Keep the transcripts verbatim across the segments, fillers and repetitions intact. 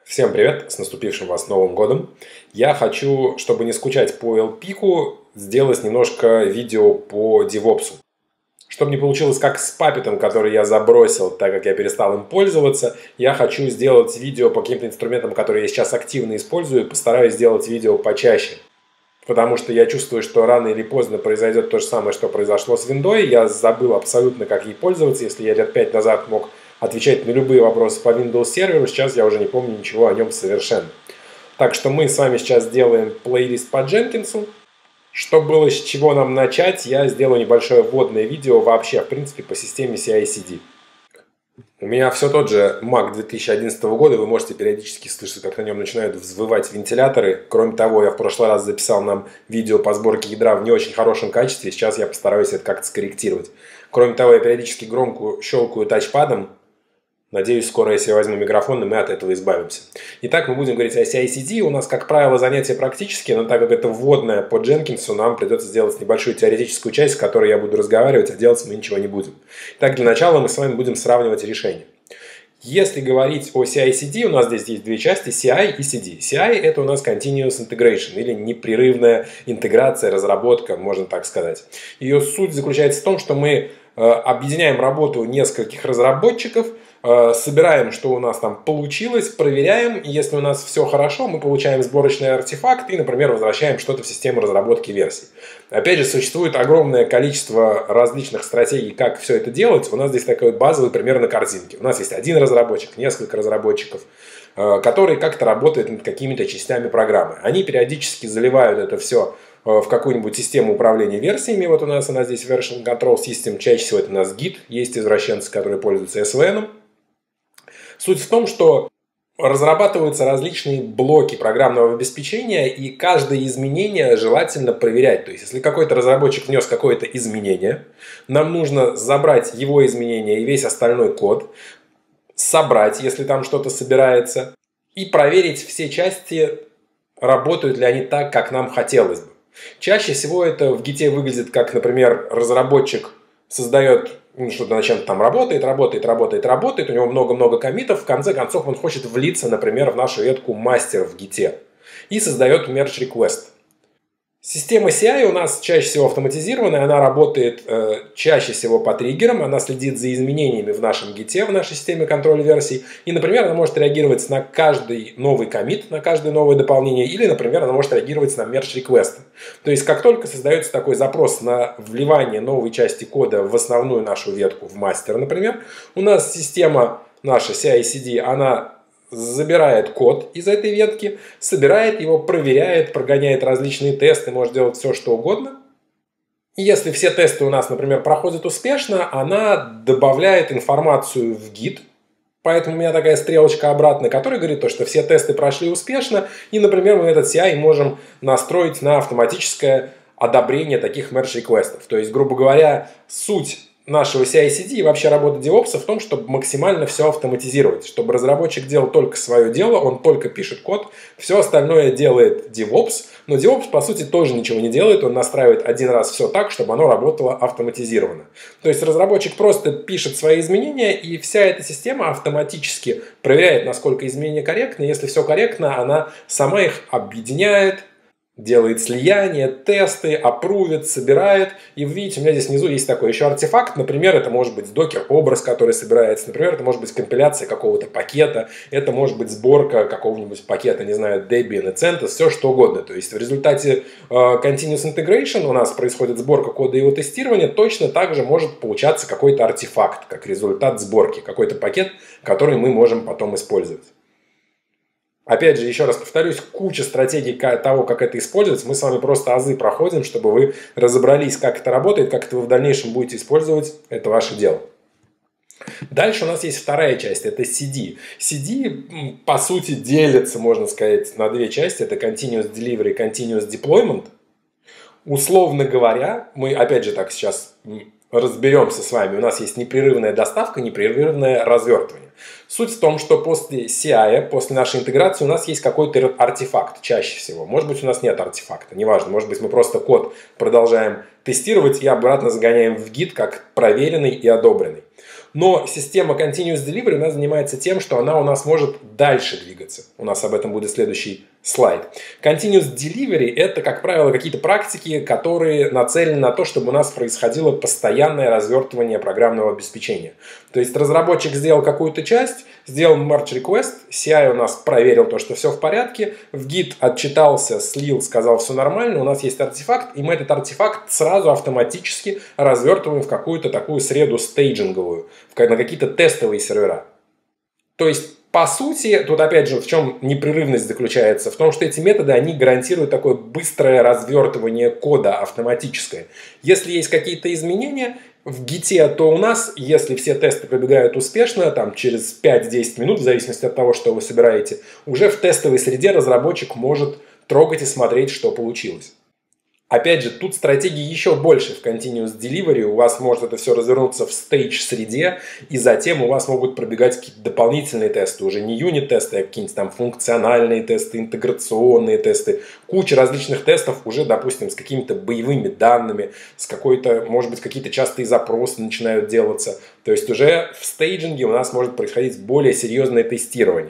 Всем привет, с наступившим вас Новым годом. Я хочу, чтобы не скучать по эл пи ку, сделать немножко видео по девопсу. Чтобы не получилось как с Puppet, который я забросил, так как я перестал им пользоваться, я хочу сделать видео по каким-то инструментам, которые я сейчас активно использую, и постараюсь сделать видео почаще. Потому что я чувствую, что рано или поздно произойдет то же самое, что произошло с Windows. Я забыл абсолютно, как ей пользоваться. Если я лет пять назад мог отвечать на любые вопросы по Windows серверу, сейчас я уже не помню ничего о нем совершенно. Так что мы с вами сейчас сделаем плейлист по Jenkins. Чтобы было с чего нам начать, я сделаю небольшое вводное видео вообще, в принципе, по системе си ай си ди. У меня все тот же Mac две тысячи одиннадцатого года, вы можете периодически слышать, как на нем начинают взвывать вентиляторы. Кроме того, я в прошлый раз записал нам видео по сборке ядра в не очень хорошем качестве, сейчас я постараюсь это как-то скорректировать. Кроме того, я периодически громко щелкаю тачпадом. Надеюсь, скоро, если я возьму микрофон, мы от этого избавимся. Итак, мы будем говорить о си ай си ди. У нас, как правило, занятия практические, но так как это вводное по Jenkins, нам придется сделать небольшую теоретическую часть, в которой я буду разговаривать, а делать мы ничего не будем. Итак, для начала мы с вами будем сравнивать решения. Если говорить о си ай си ди, у нас здесь есть две части, си ай и си ди. си ай – это у нас Continuous Integration, или непрерывная интеграция, разработка, можно так сказать. Ее суть заключается в том, что мы э, объединяем работу нескольких разработчиков, собираем, что у нас там получилось, проверяем, и если у нас все хорошо, мы получаем сборочный артефакт и, например, возвращаем что-то в систему разработки версий. Опять же, существует огромное количество различных стратегий, как все это делать. У нас здесь такой базовый пример на картинке. У нас есть один разработчик, несколько разработчиков, которые как-то работают над какими-то частями программы. Они периодически заливают это все в какую-нибудь систему управления версиями. Вот у нас она здесь Version Control System, чаще всего это у нас гит, есть извращенцы, которые пользуются эс ви эн. Суть в том, что разрабатываются различные блоки программного обеспечения, и каждое изменение желательно проверять. То есть, если какой-то разработчик внес какое-то изменение, нам нужно забрать его изменение и весь остальной код, собрать, если там что-то собирается, и проверить все части, работают ли они так, как нам хотелось бы. Чаще всего это в гите выглядит как, например, разработчик создает что-то на чем-то там работает, работает, работает, работает, у него много-много коммитов, в конце концов он хочет влиться, например, в нашу ветку мастер в гите и создает merge request. Система си ай у нас чаще всего автоматизированная, она работает э, чаще всего по триггерам, она следит за изменениями в нашем гите, в нашей системе контроля версий, и, например, она может реагировать на каждый новый коммит, на каждое новое дополнение, или, например, она может реагировать на merge request. То есть, как только создается такой запрос на вливание новой части кода в основную нашу ветку, в мастер, например, у нас система, наша си ай си ди, она забирает код из этой ветки, собирает его, проверяет, прогоняет различные тесты, может делать все, что угодно. И если все тесты у нас, например, проходят успешно, она добавляет информацию в гит. Поэтому у меня такая стрелочка обратная, которая говорит, то, что все тесты прошли успешно. И, например, мы этот си ай можем настроить на автоматическое одобрение таких merge-реквестов. То есть, грубо говоря, суть нашего си ай си ди и вообще работа девопса в том, чтобы максимально все автоматизировать. Чтобы разработчик делал только свое дело, он только пишет код, все остальное делает девопс. Но девопс, по сути, тоже ничего не делает, он настраивает один раз все так, чтобы оно работало автоматизированно. То есть разработчик просто пишет свои изменения, и вся эта система автоматически проверяет, насколько изменения корректны. Если все корректно, она сама их объединяет, делает слияние, тесты, апрувит, собирает. И вы видите, у меня здесь внизу есть такой еще артефакт. Например, это может быть докер-образ, который собирается. Например, это может быть компиляция какого-то пакета. Это может быть сборка какого-нибудь пакета, не знаю, Debian и CentOS, все что угодно. То есть в результате э, Continuous Integration у нас происходит сборка кода и его тестирование. Точно так же может получаться какой-то артефакт, как результат сборки. Какой-то пакет, который мы можем потом использовать. Опять же, еще раз повторюсь, куча стратегий того, как это использовать. Мы с вами просто азы проходим, чтобы вы разобрались, как это работает, как это вы в дальнейшем будете использовать. Это ваше дело. Дальше у нас есть вторая часть, это си ди. си ди, по сути, делится, можно сказать, на две части. Это Continuous Delivery и Continuous Deployment. Условно говоря, мы, опять же, так сейчас разберемся с вами. У нас есть непрерывная доставка, непрерывное развертывание. Суть в том, что после си ай, после нашей интеграции у нас есть какой-то артефакт чаще всего. Может быть, у нас нет артефакта, неважно. Может быть, мы просто код продолжаем тестировать и обратно загоняем в гит как проверенный и одобренный. Но система Continuous Delivery у нас занимается тем, что она у нас может дальше двигаться. У нас об этом будет следующий слайд. Continuous Delivery – это, как правило, какие-то практики, которые нацелены на то, чтобы у нас происходило постоянное развертывание программного обеспечения. То есть разработчик сделал какую-то часть, сделал merge request, си ай у нас проверил то, что все в порядке, в Git отчитался, слил, сказал все нормально, у нас есть артефакт, и мы этот артефакт сразу автоматически развертываем в какую-то такую среду стейджинговую, на какие-то тестовые сервера. То есть, по сути, тут опять же в чем непрерывность заключается? В том, что эти методы, они гарантируют такое быстрое развертывание кода автоматическое. Если есть какие-то изменения в гите, то у нас, если все тесты пробегают успешно, там через пять-десять минут, в зависимости от того, что вы собираете, уже в тестовой среде разработчик может трогать и смотреть, что получилось. Опять же, тут стратегии еще больше в Continuous Delivery. У вас может это все развернуться в стейдж-среде, и затем у вас могут пробегать какие-то дополнительные тесты. Уже не юнит-тесты, а какие-нибудь там функциональные тесты, интеграционные тесты. Куча различных тестов уже, допустим, с какими-то боевыми данными, с какой-то, может быть, какие-то частые запросы начинают делаться. То есть уже в стейджинге у нас может происходить более серьезное тестирование.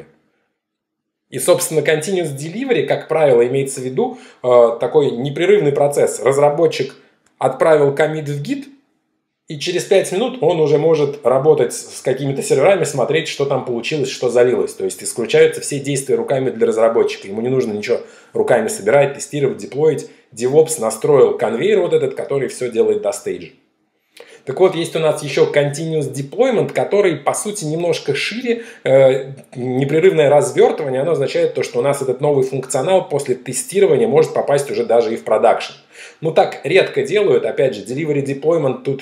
И, собственно, Continuous Delivery, как правило, имеется в виду э, такой непрерывный процесс. Разработчик отправил коммит в Git, и через пять минут он уже может работать с какими-то серверами, смотреть, что там получилось, что залилось. То есть исключаются все действия руками для разработчика. Ему не нужно ничего руками собирать, тестировать, деплоить. DevOps настроил конвейер вот этот, который все делает до стейджа. Так вот, есть у нас еще Continuous Deployment, который, по сути, немножко шире. Э, непрерывное развертывание, оно означает то, что у нас этот новый функционал после тестирования может попасть уже даже и в продакшн. Ну, так редко делают. Опять же, Delivery Deployment, тут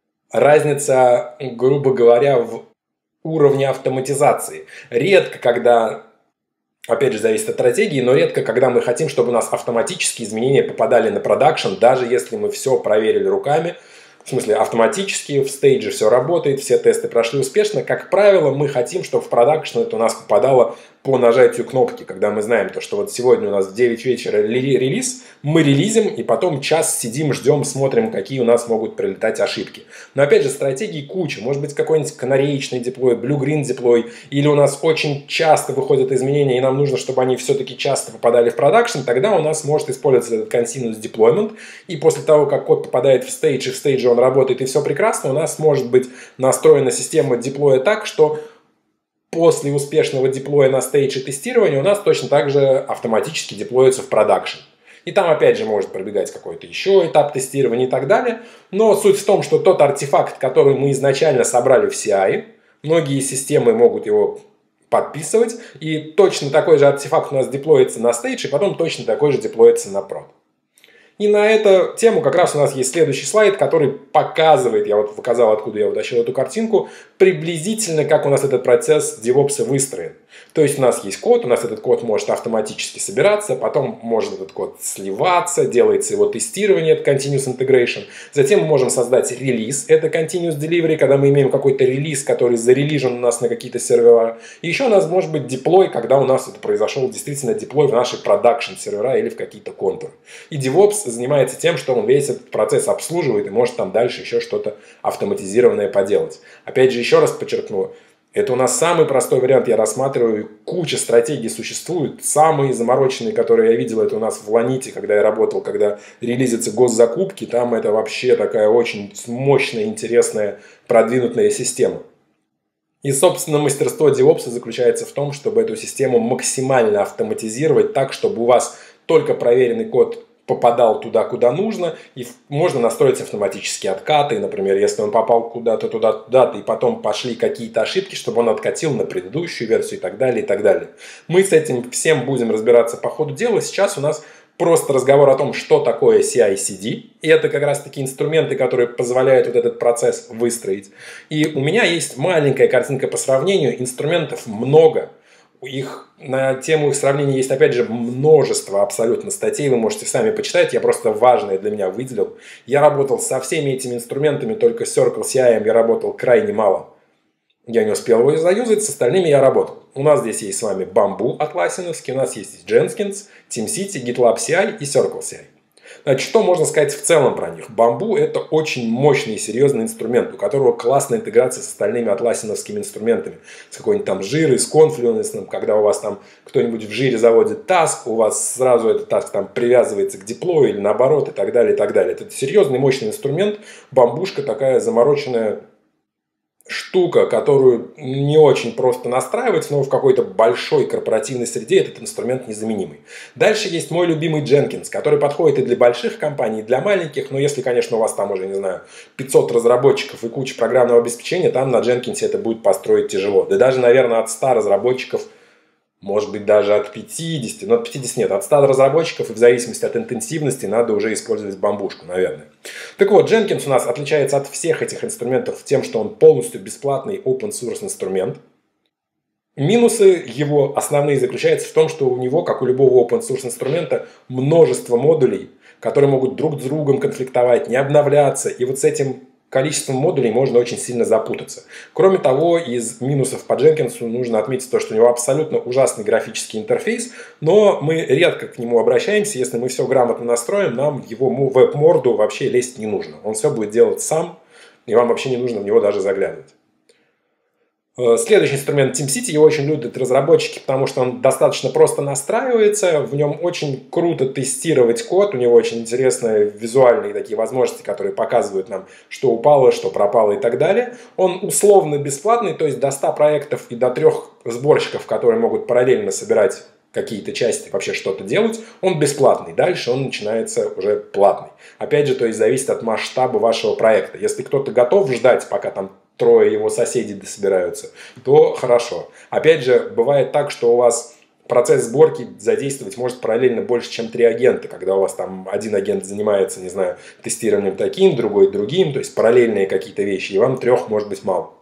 разница, грубо говоря, в уровне автоматизации. Редко, когда... Опять же, зависит от стратегии, но редко, когда мы хотим, чтобы у нас автоматически изменения попадали на продакшн, даже если мы все проверили руками. В смысле, автоматически в стейдже все работает, все тесты прошли успешно. Как правило, мы хотим, чтобы в продакшн это у нас попадало по нажатию кнопки, когда мы знаем, то, что вот сегодня у нас в девять вечера релиз, мы релизим, и потом час сидим, ждем, смотрим, какие у нас могут прилетать ошибки. Но опять же, стратегий куча. Может быть, какой-нибудь канареечный деплой, blue-green деплой, или у нас очень часто выходят изменения, и нам нужно, чтобы они все-таки часто попадали в продакшн, тогда у нас может использоваться этот continuous deployment, и после того, как код попадает в стейдж, и в стейдже он работает, и все прекрасно, у нас может быть настроена система деплоя так, что после успешного деплоя на стейдж и тестирования у нас точно так же автоматически деплоится в продакшн. И там опять же может пробегать какой-то еще этап тестирования и так далее. Но суть в том, что тот артефакт, который мы изначально собрали в си ай, многие системы могут его подписывать. И точно такой же артефакт у нас деплоится на стейдж, и потом точно такой же деплоится на прод. И на эту тему как раз у нас есть следующий слайд, который показывает, я вот показал, откуда я утащил эту картинку, приблизительно, как у нас этот процесс DevOps выстроен. То есть у нас есть код, у нас этот код может автоматически собираться, потом может этот код сливаться, делается его тестирование, это Continuous Integration. Затем мы можем создать релиз, это Continuous Delivery, когда мы имеем какой-то релиз, который зарелижен у нас на какие-то сервера. И еще у нас может быть деплой, когда у нас это произошел действительно деплой в наши продакшн сервера или в какие-то контуры. И DevOps занимается тем, что он весь этот процесс обслуживает и может там дальше еще что-то автоматизированное поделать. Опять же, еще раз подчеркну, это у нас самый простой вариант, я рассматриваю, куча стратегий существует. Самые замороченные, которые я видел, это у нас в Ланите, когда я работал, когда релизятся госзакупки, там это вообще такая очень мощная, интересная, продвинутая система. И, собственно, мастерство DevOps заключается в том, чтобы эту систему максимально автоматизировать так, чтобы у вас только проверенный код попадал туда, куда нужно, и можно настроить автоматические откаты, например, если он попал куда-то, туда, туда-то, и потом пошли какие-то ошибки, чтобы он откатил на предыдущую версию и так далее, и так далее. Мы с этим всем будем разбираться по ходу дела. Сейчас у нас просто разговор о том, что такое си ай си ди, и это как раз таки инструменты, которые позволяют вот этот процесс выстроить. И у меня есть маленькая картинка по сравнению, инструментов много. Их, на тему их сравнения есть, опять же, множество абсолютно статей, вы можете сами почитать, я просто важное для меня выделил. Я работал со всеми этими инструментами, только с Circle си ай я работал крайне мало. Я не успел его заюзать, с остальными я работал. У нас здесь есть с вами Bamboo атласиновский, у нас есть Jenkins, TeamCity, GitLab си ай и Circle си ай. Значит, что можно сказать в целом про них? Bamboo — это очень мощный и серьезный инструмент, у которого классная интеграция с остальными атласиновскими инструментами. С какой-нибудь там жирой, с конфлюенсом, когда у вас там кто-нибудь в жире заводит таск, у вас сразу этот таск там привязывается к диплою или наоборот и так далее, и так далее. Это серьезный мощный инструмент, бамбушка такая замороченная штука, которую не очень просто настраивать, но в какой-то большой корпоративной среде этот инструмент незаменимый. Дальше есть мой любимый Jenkins, который подходит и для больших компаний, и для маленьких, но если, конечно, у вас там уже, не знаю, пятьсот разработчиков и куча программного обеспечения, там на Jenkins это будет построить тяжело. Да даже, наверное, от ста разработчиков, может быть, даже от пятидесяти, но от пятидесяти нет, от ста разработчиков, и в зависимости от интенсивности надо уже использовать бамбушку, наверное. Так вот, Jenkins у нас отличается от всех этих инструментов тем, что он полностью бесплатный open source инструмент. Минусы его основные заключаются в том, что у него, как у любого open source инструмента, множество модулей, которые могут друг с другом конфликтовать, не обновляться, и вот с этим количеством модулей можно очень сильно запутаться. Кроме того, из минусов по Jenkins нужно отметить то, что у него абсолютно ужасный графический интерфейс, но мы редко к нему обращаемся. Если мы все грамотно настроим, нам его веб-морду вообще лезть не нужно. Он все будет делать сам, и вам вообще не нужно в него даже заглядывать. Следующий инструмент TeamCity, его очень любят разработчики, потому что он достаточно просто настраивается, в нем очень круто тестировать код, у него очень интересные визуальные такие возможности, которые показывают нам, что упало, что пропало и так далее. Он условно бесплатный, то есть до ста проектов и до трех сборщиков, которые могут параллельно собирать какие-то части, вообще что-то делать, он бесплатный. Дальше он начинается уже платный. Опять же, то есть зависит от масштаба вашего проекта. Если кто-то готов ждать, пока там трое его соседей дособираются, то хорошо. Опять же, бывает так, что у вас процесс сборки задействовать может параллельно больше, чем три агента, когда у вас там один агент занимается, не знаю, тестированием таким, другой другим, то есть параллельные какие-то вещи, и вам трех может быть мало.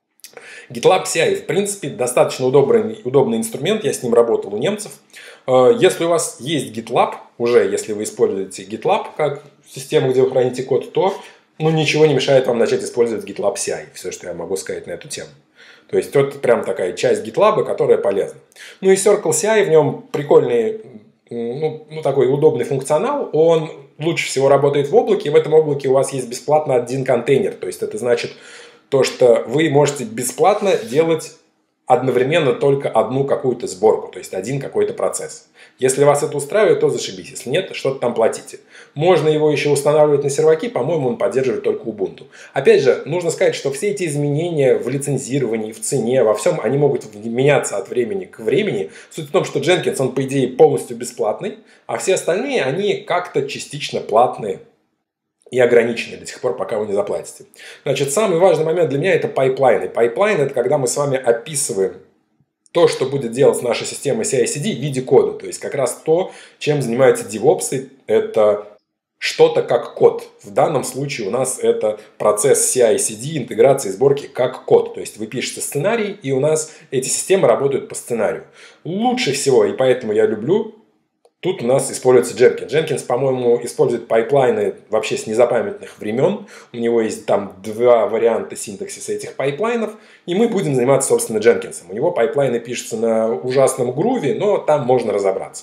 GitLab си ай, в принципе, достаточно удобный, удобный инструмент, я с ним работал у немцев. Если у вас есть GitLab, уже если вы используете GitLab как систему, где вы храните код, то ну, ничего не мешает вам начать использовать GitLab си ай. Все, что я могу сказать на эту тему. То есть, это прям такая часть GitLab, которая полезна. Ну и Circle си ай, в нем прикольный, ну, ну, такой удобный функционал. Он лучше всего работает в облаке. В этом облаке у вас есть бесплатно один контейнер. То есть, это значит то, что вы можете бесплатно делать одновременно только одну какую-то сборку, то есть один какой-то процесс. Если вас это устраивает, то зашибись. Если нет, что-то там платите. Можно его еще устанавливать на серваки, по-моему, он поддерживает только Ubuntu. Опять же, нужно сказать, что все эти изменения в лицензировании, в цене, во всем, они могут меняться от времени к времени. Суть в том, что Jenkins, он, по идее, полностью бесплатный, а все остальные, они как-то частично платные и ограничены до тех пор, пока вы не заплатите. Значит, самый важный момент для меня — это пайплайны. Пайплайн — это когда мы с вами описываем то, что будет делать наша система си ай си ди в виде кода. То есть, как раз то, чем занимаются девопсы, это что-то как код. В данном случае у нас это процесс си ай си ди, интеграции, сборки как код. То есть, вы пишете сценарий, и у нас эти системы работают по сценарию. Лучше всего, и поэтому я люблю, тут у нас используется Jenkins. Jenkins, по-моему, использует пайплайны вообще с незапамятных времен. У него есть там два варианта синтаксиса этих пайплайнов. И мы будем заниматься, собственно, Jenkins. У него пайплайны пишутся на ужасном груве, но там можно разобраться.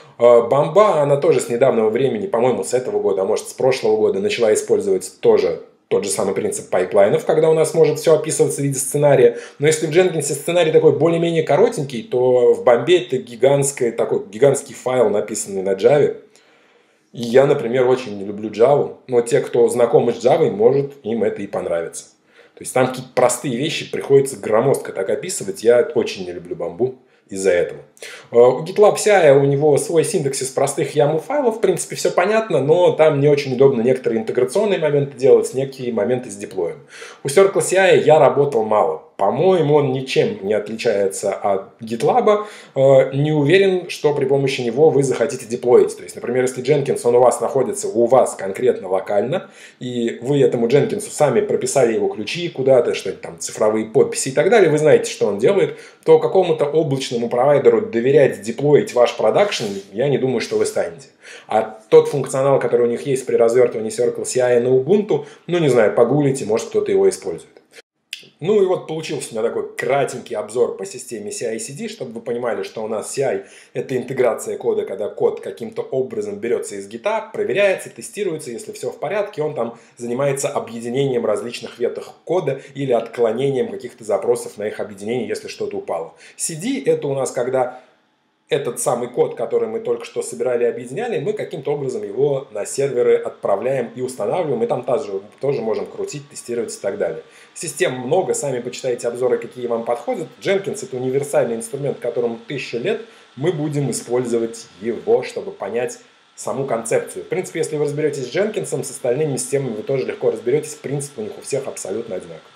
Бамба, она тоже с недавнего времени, по-моему, с этого года, а может с прошлого года, начала использовать тоже тот же самый принцип пайплайнов, когда у нас может все описываться в виде сценария. Но если в Jenkins сценарий такой более-менее коротенький, то в Бамбе это гигантский, такой, гигантский файл, написанный на Java. И я, например, очень не люблю Java, но те, кто знакомы с Java, может им это и понравится. То есть там какие-то простые вещи приходится громоздко так описывать. Я очень не люблю Бамбу из-за этого. У GitLab си ай у него свой синтаксис простых ямл файлов, в принципе, все понятно, но там не очень удобно некоторые интеграционные моменты делать, некие моменты с деплоем. У Circle си ай я работал мало. По-моему, он ничем не отличается от GitLab. Не уверен, что при помощи него вы захотите деплоить. То есть, например, если Jenkins, он у вас находится, у вас конкретно локально, и вы этому Jenkins сами прописали его ключи куда-то, что-то там, цифровые подписи и так далее, вы знаете, что он делает, то какому-то облачному провайдеру доверять деплоить ваш продакшн, я не думаю, что вы станете. А тот функционал, который у них есть при развертывании Circle си ай на Ubuntu, ну, не знаю, погуглите, может, кто-то его использует. Ну и вот получился у меня такой кратенький обзор по системе си ай си ди, чтобы вы понимали, что у нас си ай – это интеграция кода, когда код каким-то образом берется из гита, проверяется, тестируется, если все в порядке, он там занимается объединением различных веток кода или отклонением каких-то запросов на их объединение, если что-то упало. си ди – это у нас когда этот самый код, который мы только что собирали и объединяли, мы каким-то образом его на серверы отправляем и устанавливаем, и там тоже, тоже можем крутить, тестировать и так далее. Систем много, сами почитайте обзоры, какие вам подходят. Jenkins – это универсальный инструмент, которому тысяча лет, мы будем использовать его, чтобы понять саму концепцию. В принципе, если вы разберетесь с Jenkins, с остальными системами вы тоже легко разберетесь, принцип у них у всех абсолютно одинаковый.